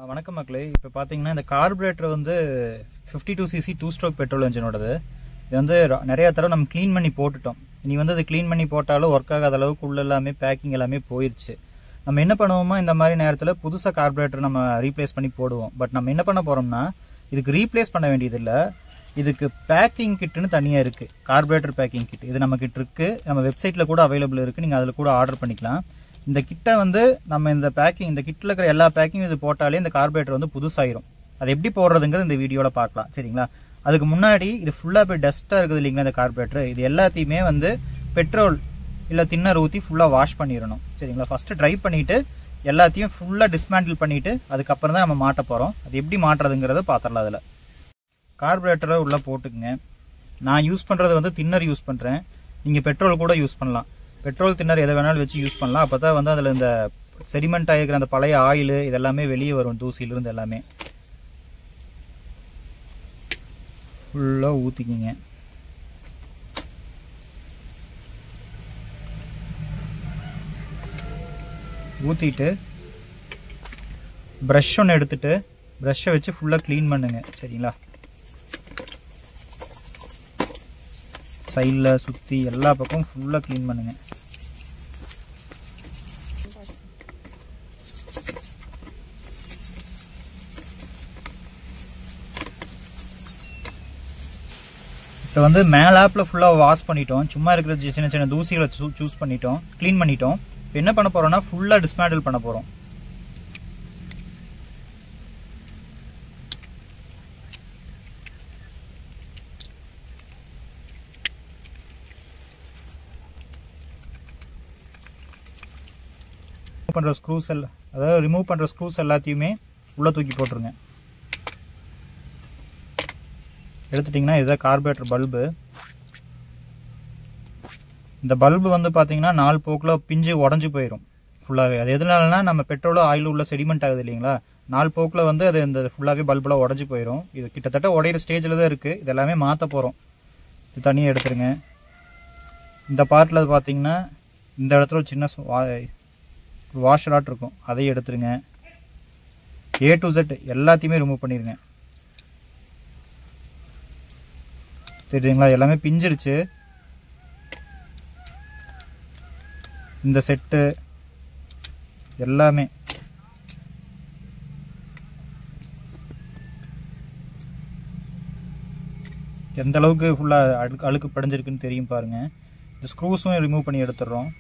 வணக்கம் மக்களே. இப்போ பார்த்தீங்கன்னா இந்த கார்பரேட்டர் வந்து 52cc 2-stroke பெட்ரோல் இன்ஜினோடது. இது வந்து நிறைய தடவை நம்ம க்ளீன் பண்ணி போட்டுட்டோம். இனி வந்து அது க்ளீன் பண்ணி போட்டாலும் ஒர்க் ஆகாத அளவுக்கு உள்ள எல்லாமே பேக்கிங் எல்லாமே போயிடுச்சு. நம்ம என்ன பண்ணுவோமோ இந்த மாதிரி நேரத்தில் புதுசாக கார்பரேட்டர் நம்ம ரீப்ளேஸ் பண்ணி போடுவோம். பட் நம்ம என்ன பண்ண போகிறோம்னா இதுக்கு ரீப்ளேஸ் பண்ண வேண்டியதில்லை. இதுக்கு பேக்கிங் கிட்டுன்னு தனியாக இருக்குது, கார்பரேட்டர் பேக்கிங் கிட். இது நம்ம கிட்ட இருக்குது, நம்ம வெப்சைட்டில் கூட அவைலபிள் இருக்குது. நீங்கள் அதில் கூட ஆர்டர் பண்ணிக்கலாம். இந்த கிட்டை வந்து நம்ம இந்த பேக்கிங், இந்த கிட்டில் இருக்கிற எல்லா பேக்கிங் இது போட்டாலே இந்த கார்பரேட்டர் வந்து புதுசாயிரும். அது எப்படி போடுறதுங்கிறது இந்த வீடியோவில் பார்க்கலாம், சரிங்களா? அதுக்கு முன்னாடி இது ஃபுல்லாக போய் டஸ்ட்டாக இருக்குது இல்லைங்களா இந்த கார்பரேட்டர், இது எல்லாத்தையுமே வந்து பெட்ரோல் இல்லை தின்னர் ஊற்றி ஃபுல்லாக வாஷ் பண்ணிடணும், சரிங்களா? ஃபஸ்ட்டு ட்ரை பண்ணிவிட்டு எல்லாத்தையும் ஃபுல்லாக டிஸ்மேண்டில் பண்ணிவிட்டு அதுக்கப்புறம் தான் நம்ம மாட்ட போகிறோம். அது எப்படி மாட்டுறதுங்கிறத பார்த்துடலாம். அதில் கார்பரேட்டரை உள்ளே போட்டுக்குங்க. நான் யூஸ் பண்ணுறது வந்து தின்னர் யூஸ் பண்ணுறேன். நீங்கள் பெட்ரோல் கூட யூஸ் பண்ணலாம். பெட்ரோல் தின்னர் எதை வேணாலும் வச்சு யூஸ் பண்ணலாம். அப்போ தான் வந்து அதில் இந்த செடிமெண்ட் ஆகிருக்கிற அந்த பழைய ஆயில் இதெல்லாமே வெளியே வரும், தூசியிலிருந்து எல்லாமே. ஃபுல்லாக ஊற்றிக்கிங்க. ஊற்றிட்டு ப்ரஷ் ஒன்று எடுத்துட்டு ப்ரஷ்ஷை வச்சு ஃபுல்லாக க்ளீன் பண்ணுங்க, சரிங்களா? சைடில் சுற்றி எல்லா பக்கமும் ஃபுல்லாக க்ளீன் பண்ணுங்க. இப்போ வந்து மேல் ஆப்பில் ஃபுல்லாக வாஷ் பண்ணிட்டோம். சும்மா இருக்கிற சின்ன சின்ன தூசிகளை சூஸ் பண்ணிட்டோம், க்ளீன் பண்ணிட்டோம். இப்போ என்ன பண்ண போகிறோம்னா ஃபுல்லாக டிஸ்மேண்டில் பண்ண போகிறோம். பண்ணுற ஸ்க்ரூஸ் எல்லாம், அதாவது ரிமூவ் பண்ணுற ஸ்க்ரூஸ் எல்லாத்தையுமே உள்ளே தூக்கி போட்டுருங்க. எடுத்துட்டிங்கன்னா இதுதான் கார்பரேட்டர் பல்பு. இந்த பல்பு வந்து பார்த்தீங்கன்னா 4 போக்கில் பிஞ்சு உடஞ்சி போயிடும் ஃபுல்லாகவே. அது எதனாலனா நம்ம பெட்ரோலோ ஆயில் உள்ள செடிமெண்ட் ஆகுது இல்லைங்களா, 4 போக்கில் வந்து அது இந்த ஃபுல்லாகவே பல்பெலாம் உடஞ்சி போயிடும். இது கிட்டத்தட்ட உடையிற ஸ்டேஜில் தான் இருக்குது. இது எல்லாமே மாற்ற போகிறோம். இது தனியாக எடுத்துருங்க. இந்த பார்ட்டில் பார்த்தீங்கன்னா இந்த இடத்துல ஒரு சின்ன வாஷராட் இருக்கும், அதையும் எடுத்துருங்க. A to Z எல்லாத்தையுமே ரிமூவ் பண்ணிடுங்க. தெரியுதுங்களா, எல்லாமே பிஞ்சிருச்சு. இந்த செட்டு எல்லாமே எந்த அளவுக்கு ஃபுல்லாக அழுக்கு படிஞ்சிருக்குன்னு தெரியும் பாருங்க. இந்த ஸ்க்ரூஸும் ரிமூவ் பண்ணி எடுத்துடுறோம்.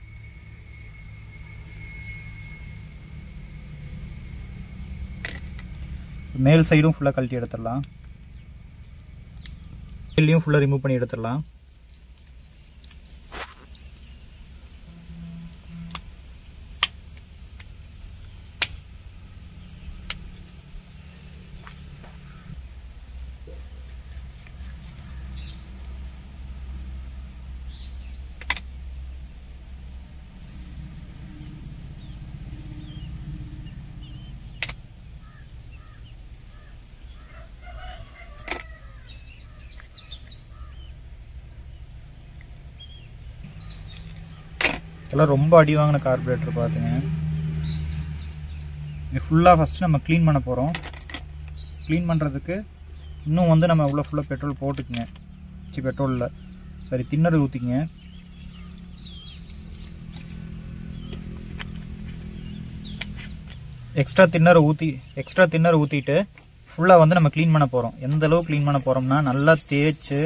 மேல் சைடும் ஃபுல்லாக கழட்டி எடுத்துடலாம். மேலையும் ஃபுல்லாக ரிமூவ் பண்ணி எடுத்துடலாம். இதெல்லாம் ரொம்ப அடி வாங்கின கார்பரேட்டர் பார்த்துங்க. இது ஃபுல்லாக ஃபஸ்ட்டு நம்ம க்ளீன் பண்ண போகிறோம். க்ளீன் பண்ணுறதுக்கு இன்னும் வந்து நம்ம உள்ள ஃபுல்லாக பெட்ரோல் போட்டுக்குங்க. பெட்ரோலில் சரி தின்னர் ஊற்றிக்குங்க. எக்ஸ்ட்ரா தின்னர் ஊற்றிட்டு ஃபுல்லாக வந்து நம்ம க்ளீன் பண்ண போகிறோம். எந்த அளவு க்ளீன் பண்ண போகிறோம்னா நல்லா தேய்ச்சி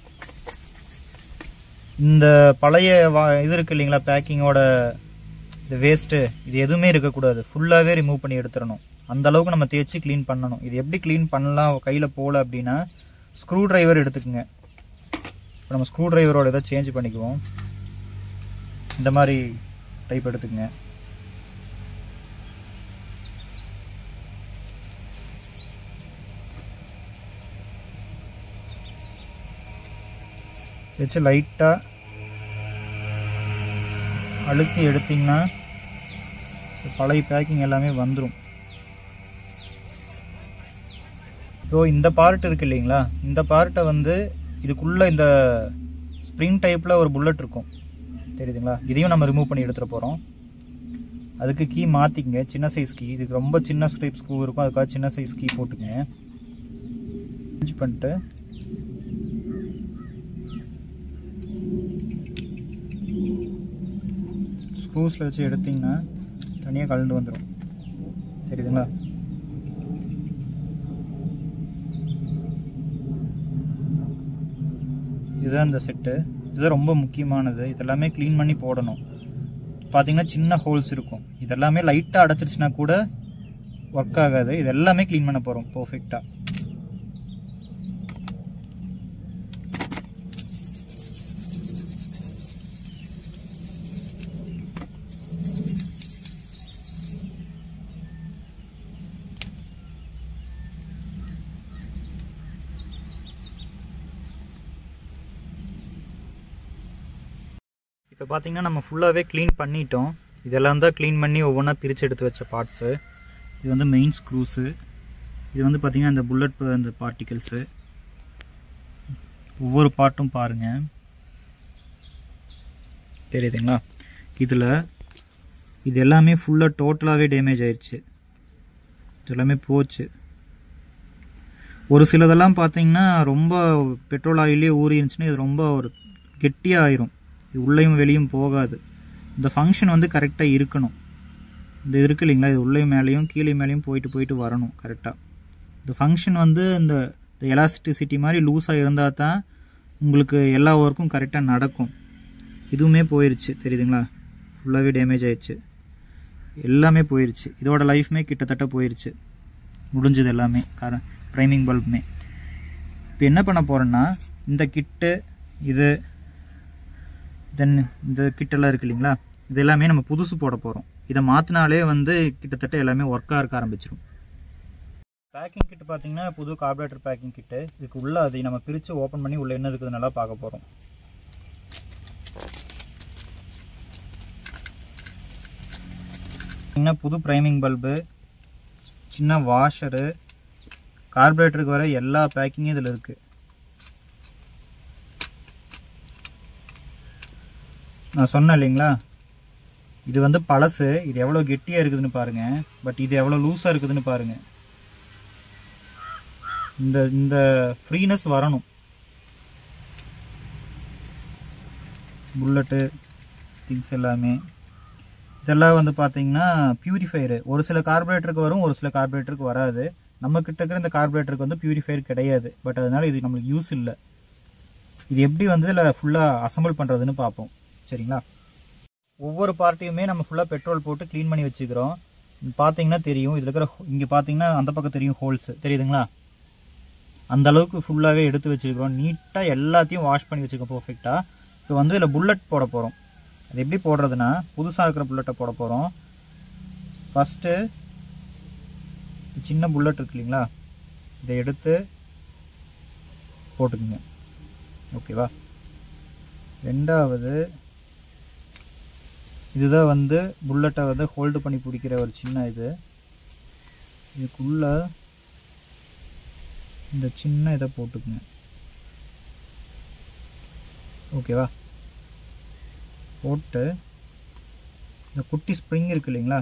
இந்த பழைய இது இருக்குது இல்லைங்களா, பேக்கிங்கோட இந்த வேஸ்ட்டு இது எதுவுமே இருக்கக்கூடாது. ஃபுல்லாகவே ரிமூவ் பண்ணி எடுத்துடணும். அந்த அளவுக்கு நம்ம தேய்ச்சி க்ளீன் பண்ணணும். இது எப்படி க்ளீன் பண்ணலாம் கையில் போகல அப்படின்னா ஸ்க்ரூ ட்ரைவர் எடுத்துக்குங்க. இப்போ நம்ம ஸ்க்ரூ ட்ரைவரோட இதை சேஞ்ச் பண்ணிக்குவோம். இந்த மாதிரி டைப் எடுத்துக்கங்க. வச்சு லைட்டாக அழுத்தி எடுத்திங்கன்னா பழைய பேக்கிங் எல்லாமே வந்துடும். ஸோ இந்த பார்ட் இருக்குது இல்லைங்களா, இந்த பார்ட்டை வந்து இதுக்குள்ளே இந்த ஸ்ப்ரிங் டைப்பில் ஒரு புல்லட் இருக்கும் தெரியுதுங்களா, இதையும் நம்ம ரிமூவ் பண்ணி எடுத்துகிட்டு போகிறோம். அதுக்கு கீ மாற்றிக்கங்க, சின்ன சைஸ் கீ. இதுக்கு ரொம்ப சின்ன டைப் ஸ்க்ரூ இருக்கும், அதுக்காக சின்ன சைஸ் கீ போட்டுங்க. சேஞ்ச் பண்ணிட்டு ஸ்க்ரூஸில் வச்சு எடுத்திங்கன்னா தனியாக கலந்து வந்துடும். தெரியுதுங்களா? இதுதான் இந்த செட்டு. இதுதான் ரொம்ப முக்கியமானது. இதெல்லாமே க்ளீன் பண்ணி போடணும். பார்த்தீங்கன்னா சின்ன ஹோல்ஸ் இருக்கும். இதெல்லாமே லைட்டாக அடைச்சிருச்சுன்னா கூட ஒர்க் ஆகாது. இது எல்லாமே க்ளீன் பண்ண போகிறோம் பர்ஃபெக்டாக. இப்போ பார்த்தீங்கன்னா நம்ம ஃபுல்லாகவே க்ளீன் பண்ணிட்டோம். இதெல்லாம் தான் க்ளீன் பண்ணி ஒவ்வொன்றா பிரித்து எடுத்து வச்ச பார்ட்ஸு. இது வந்து மெயின் ஸ்க்ரூஸு. இது வந்து பார்த்திங்கன்னா இந்த புல்லட் இந்த பார்ட்டிகல்ஸு. ஒவ்வொரு பார்ட்டும் பாருங்கள், தெரியுதுங்களா? இதில் இது எல்லாமே ஃபுல்லாக டோட்டலாகவே டேமேஜ் ஆயிடுச்சு. இது எல்லாமே போச்சு. ஒரு சிலதெல்லாம் பார்த்தீங்கன்னா ரொம்ப பெட்ரோல் ஆயிலே ஊறி இருந்துச்சுன்னா இது ரொம்ப ஒரு கெட்டியாக ஆயிரும். இது உள்ளேயும் வெளியும் போகாது. இந்த ஃபங்க்ஷன் வந்து கரெக்டாக இருக்கணும். இந்த இருக்கு இல்லைங்களா, இது உள்ளே மேலேயும் கீழே மேலேயும் போயிட்டு வரணும் கரெக்டாக. இந்த ஃபங்க்ஷன் வந்து இந்த எலாஸ்டிசிட்டி மாதிரி லூஸாக இருந்தால் தான் உங்களுக்கு எல்லா ஒர்க்கும் கரெக்டாக நடக்கும். இதுவுமே போயிடுச்சு, தெரியுதுங்களா? ஃபுல்லாகவே டேமேஜ் ஆயிடுச்சு. எல்லாமே போயிடுச்சு. இதோட லைஃப்மே கிட்டத்தட்ட போயிடுச்சு, முடிஞ்சது எல்லாமே. ப்ரைமிங் பல்புமே. இப்போ என்ன பண்ண போகிறேன்னா, இந்த கிட்டு இது தென் இந்த கிட்டெல்லாம் இருக்கு இல்லைங்களா, இது எல்லாமே நம்ம புதுசு போட போகிறோம். இதை மாற்றினாலே வந்து கிட்டத்தட்ட எல்லாமே ஒர்க்காக இருக்க ஆரம்பிச்சிடும். பேக்கிங் கிட்டு பார்த்தீங்கன்னா புது கார்பரேட்டர் பேக்கிங் கிட்டு. இதுக்கு உள்ளே அதை நம்ம பிரித்து ஓப்பன் பண்ணி உள்ளே என்ன இருக்குது நல்லா பார்க்க போகிறோம். புது ப்ரைமிங் பல்பு, சின்ன வாஷரு, கார்பரேட்டருக்கு வர எல்லா பேக்கிங்கும் இதில் இருக்குது. நான் சொன்னேன் இல்லைங்களா, இது வந்து பழசு. இது எவ்வளோ கெட்டியாக இருக்குதுன்னு பாருங்கள். பட் இது எவ்வளோ லூஸாக இருக்குதுன்னு பாருங்கள். இந்த ஃப்ரீனஸ் வரணும். புல்லட்டு திங்ஸ் எல்லாமே இதெல்லாம் வந்து பார்த்தீங்கன்னா பியூரிஃபையரு. ஒரு சில கார்பரேட்டருக்கு வரும், ஒரு சில கார்பரேட்டருக்கு வராது. நம்ம கிட்ட இருக்கிற இந்த கார்பரேட்டருக்கு வந்து பியூரிஃபையர் கிடையாது. பட் அதனால இது நம்மளுக்கு யூஸ் இல்லை. இது எப்படி வந்து இதில் ஃபுல்லாக அசம்பிள் பண்ணுறதுன்னு பார்ப்போம், சரிங்களா? ஒவ்வொரு பார்ட்டையுமே நம்ம ஃபுல்லாக பெட்ரோல் போட்டு க்ளீன் பண்ணி வச்சுக்கிறோம். பார்த்தீங்கன்னா தெரியும், இதில் இருக்கிற இங்கே பார்த்தீங்கன்னா அந்த பக்கம் தெரியும் ஹோல்ஸ், தெரியுதுங்களா? அந்த அளவுக்கு ஃபுல்லாகவே எடுத்து வச்சுக்கிறோம். நீட்டாக எல்லாத்தையும் வாஷ் பண்ணி வச்சுருக்கோம் பர்ஃபெக்டாக. இப்போ வந்து இதில் புல்லட் போட போகிறோம். அது எப்படி போடுறதுன்னா, புதுசாக இருக்கிற புல்லட்டை போட போகிறோம். ஃபஸ்ட்டு சின்ன புல்லட் இருக்கு இல்லைங்களா, இதை எடுத்து போட்டுக்குங்க, ஓகேவா? ரெண்டாவது இதுதான் வந்து புல்லட்டை வந்து ஹோல்டு பண்ணி பிடிக்கிற ஒரு சின்ன இதுக்குள்ள இந்த சின்ன இதை போட்டுக்குங்க, ஓகேவா? போட்டு இந்த குட்டி ஸ்ப்ரிங் இருக்கு இல்லைங்களா,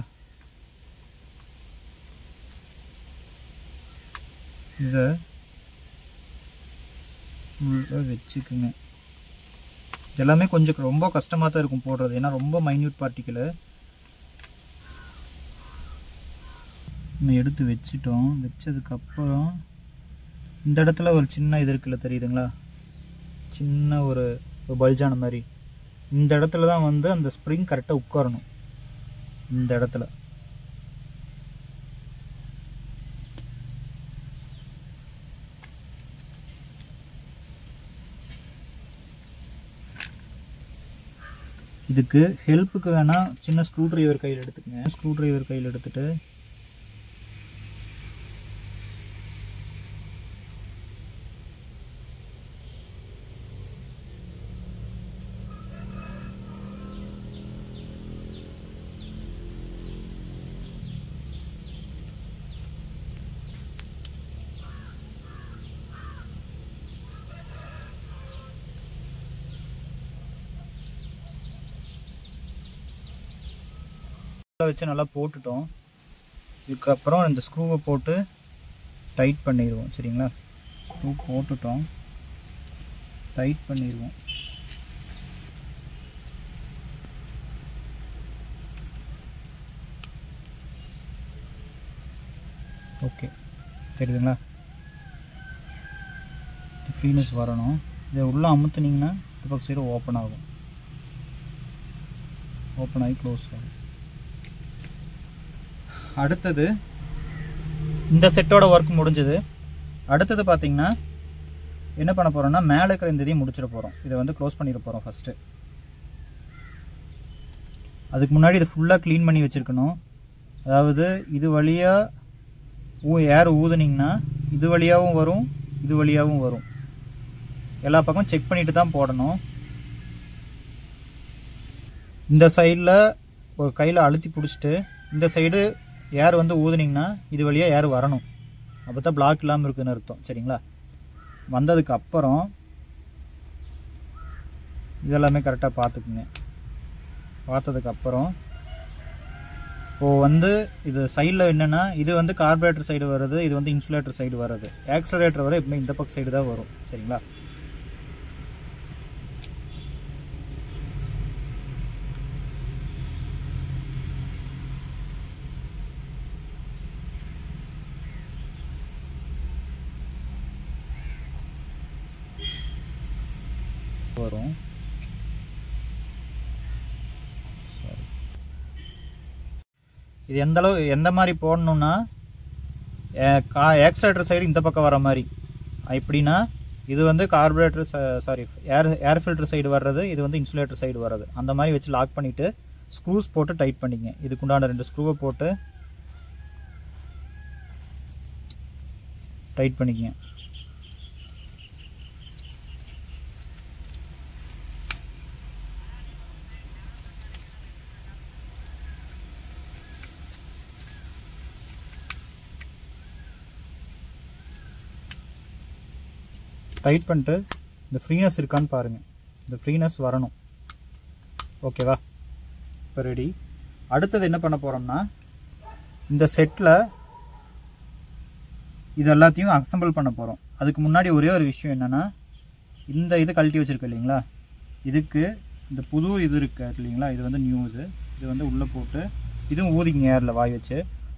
இதை உள்ள வச்சுக்குங்க. எல்லாமே கொஞ்சம் ரொம்ப கஷ்டமாக தான் இருக்கும் போடுறது, ஏன்னா ரொம்ப மைன்யூட் பார்ட்டிக்கலு. நம்ம எடுத்து வச்சுட்டோம். வச்சதுக்கப்புறம் இந்த இடத்துல ஒரு சின்ன இது இருக்குல்ல, தெரியுதுங்களா? சின்ன ஒரு பல்ஜான மாதிரி. இந்த இடத்துல தான் வந்து அந்த ஸ்ப்ரிங் கரெக்டாக உட்காரணும். இந்த இடத்துல இதுக்கு ஹெல்ப்புக்கு வேணால் சின்ன ஸ்க்ரூ ட்ரைவர் கையில் எடுத்துக்கங்க. ஸ்க்ரூ ட்ரைவர் கையில் எடுத்துகிட்டு வச்சு நல்லா போட்டுட்டோம். இதுக்கப்புறம் இந்த ஸ்க்ரூவை போட்டு டைட் பண்ணிடுவோம். சரிங்களா, ஸ்க்ரூ போட்டுட்டோம், டைட் பண்ணிடுவோம். ஓகே, தெரியுதுங்களா? இது ஃப்ரீனஸ் வரணும். இதை உள்ளே அமுத்துனீங்கன்னா இந்த பக்கம் சைடு ஓப்பன் ஆகும், ஓப்பன் ஆகி க்ளோஸ் ஆகும். அடுத்தது இந்த செட்டோட ஒர்க் முடிஞ்சது. அடுத்தது பார்த்தீங்கன்னா என்ன பண்ண போகிறோம்னா, மேலே இருக்கிற இந்த இதையும் முடிச்சிட போகிறோம். இதை வந்து க்ளோஸ் பண்ணிட போகிறோம் ஃபஸ்ட்டு. அதுக்கு முன்னாடி இதை ஃபுல்லாக க்ளீன் பண்ணி வச்சுருக்கணும். அதாவது இது வழியாக ஏர் ஊதுனீங்கன்னா இது வழியாகவும் வரும், இது வழியாகவும் வரும். எல்லா பக்கம் செக் பண்ணிட்டு தான் போடணும். இந்த சைடில் ஒரு கையில் அழுத்தி பிடிச்சிட்டு இந்த சைடு ஏர் வந்து ஊதுனீங்கன்னா இது வழியாக ஏர் வரணும். அப்போ தான் பிளாக் இல்லாமல் இருக்குதுன்னு அர்த்தம். சரிங்களா, வந்ததுக்கு அப்புறம் இதெல்லாமே கரெக்டாக பார்த்துக்குங்க. பார்த்ததுக்கப்புறம் இப்போது வந்து இது சைடில் என்னென்னா, இது வந்து கார்பரேட்டர் சைடு வருது, இது வந்து இன்சுலேட்டர் சைடு வருது. ஆக்சலரேட்டர் வர எப்பவுமே இந்த பக்கம் சைடு தான் வரும். சரிங்களா, வரும். இது எந்த மாதிரி போடணும்னா, ஆக்சலேட்டர் சைடு இந்த பக்கம் வர மாதிரி. எப்படின்னா, இது வந்து கார்பரேட்டர் ஏர் ஃபில்டர் சைடு வர்றது, இது வந்து இன்சுலேட்டர் சைடு வர்றது. அந்த மாதிரி வச்சு லாக் பண்ணிவிட்டு ஸ்க்ரூஸ் போட்டு டைட் பண்ணிங்க. இதுக்குண்டான 2 ஸ்க்ரூவை போட்டு டைட் பண்ணிக்கங்க. டைட் பண்ணிட்டு இந்த ஃப்ரீனஸ் இருக்கான்னு பாருங்கள். இந்த ஃப்ரீனஸ் வரணும். ஓகேவா, இப்போ ரெடி. அடுத்தது என்ன பண்ண போகிறோம்னா, இந்த செட்டில் இது எல்லாத்தையும் அசம்பிள் பண்ண போகிறோம். அதுக்கு முன்னாடி ஒரே ஒரு விஷயம் என்னென்னா, இந்த இது கழட்டி வச்சுருக்கு இல்லைங்களா, இதுக்கு இந்த புது இது இருக்கு இல்லைங்களா, இது வந்து நியூ இது வந்து உள்ளே போட்டு இதுவும் ஊதிங்க ஏரில் வாய் வச்சு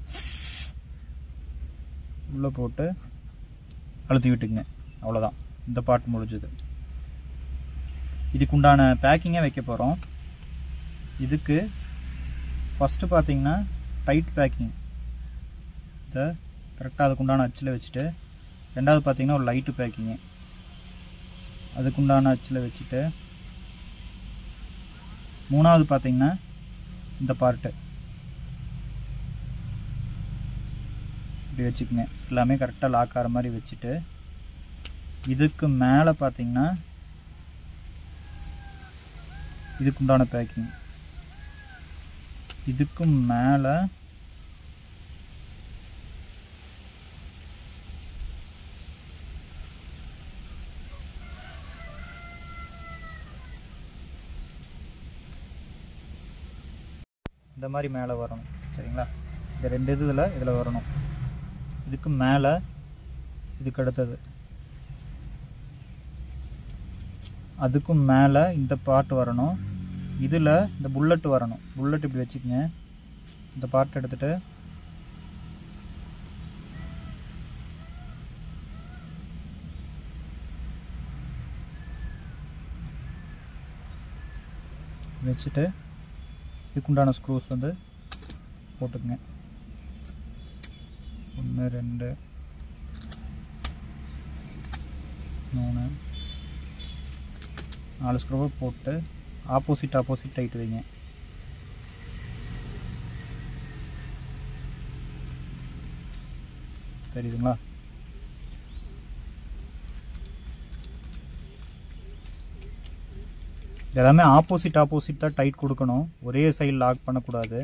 உள்ளே போட்டு அழுத்தி விட்டுக்குங்க. அவ்வளோதான், இந்த பார்ட் முடிஞ்சது. இதுக்குண்டான பேக்கிங்கை வைக்க போகிறோம். இதுக்கு ஃபஸ்ட்டு பார்த்தீங்கன்னா டைட் பேக்கிங், இதை கரெக்டாக அதுக்குண்டான அச்சில் வச்சுட்டு, ரெண்டாவது பார்த்தீங்கன்னா ஒரு லைட்டு பேக்கிங்கு அதுக்குண்டான அச்சில் வச்சுட்டு, மூணாவது பார்த்தீங்கன்னா இந்த பார்ட்டு இப்படி வச்சுக்கோங்க. எல்லாமே கரெக்டாக லாக் ஆகிற மாதிரி வச்சுட்டு, இதுக்கு மேலே பார்த்தீங்கன்னா இதுக்குண்டான பேக்கிங், இதுக்கும் மேலே இந்த மாதிரி மேலே வரணும். சரிங்களா, இந்த 2 இதில் வரணும். இதுக்கு மேலே, இதுக்கு அடுத்தது, அதுக்கும் மேலே இந்த பார்ட் வரணும். இதில் இந்த புல்லட் வரணும். புல்லட் இப்படி வச்சுக்கோங்க. இந்த பார்ட் எடுத்துகிட்டு வச்சுட்டு இதுக்குண்டான ஸ்க்ரூஸ் வந்து போட்டுக்குங்க. 1 2 3 4 ஸ்க்ரூவை போட்டு ஆப்போசிட் டைட் வைங்க. தெரியுதுங்களா? எல்லாமே ஆப்போசிட் தான் டைட் கொடுக்கணும். ஒரே சைடு லாக் பண்ணக்கூடாது.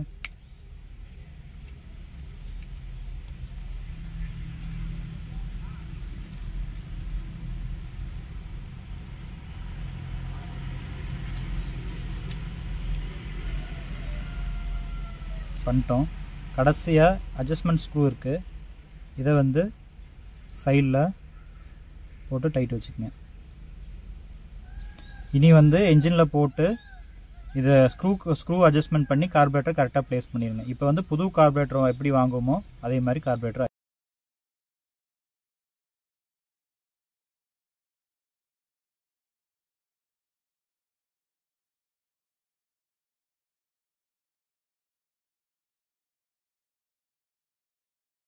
பண்ணிட்டோம். கடைசியாக அட்ஜஸ்ட்மெண்ட் ஸ்க்ரூ இருக்குது, இதை வந்து சைடில் போட்டு டைட் வச்சுக்கங்க. இனி வந்து என்ஜினில் போட்டு இதை ஸ்க்ரூ அட்ஜஸ்ட்மெண்ட் பண்ணி கார்பரேட்டர் கரெக்டாக ப்ளேஸ் பண்ணிடுங்க. இப்போ வந்து புது கார்பரேட்டர் எப்படி வாங்குவோமோ அதே மாதிரி கார்பரேட்டர்